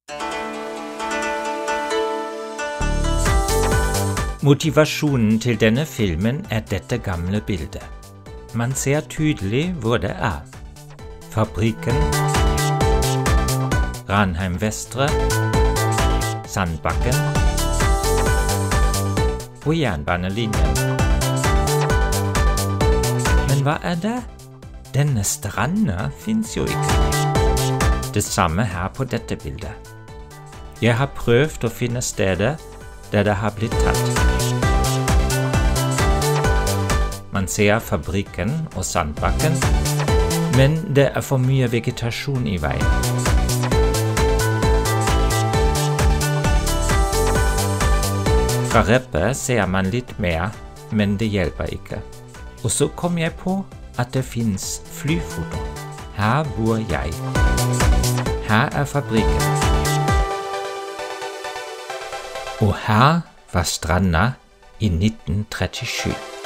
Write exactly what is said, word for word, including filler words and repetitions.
Motivasjonen til denne filmen er dette gamle bildet. Man ser tydelig hvor det er. Fabrikken, Ranheim Vestre, Sandbakken og jernbanelinjen. Men hva er det? Denne stranda finnes jo ikke. Det samme her på dette bildet. Jeg har prøvd å finne stedet der det har blitt tatt. Man ser fabrikken og Sandbakken, men det er for mye vegetasjon i veien. Fra Reppe ser man litt mer, men det hjelper ikke. Og så kom jeg på at det finnes flyfoto. Her bor jeg. Her er fabrikken. Og her var stranda i nitten trettisju.